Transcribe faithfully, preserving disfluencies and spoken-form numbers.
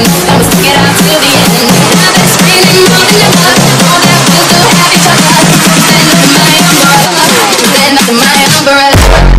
and we stick it out till the end. Now that it's raining more than ever, all that we'll do have each other. Stand under my umbrella, stand under my umbrella.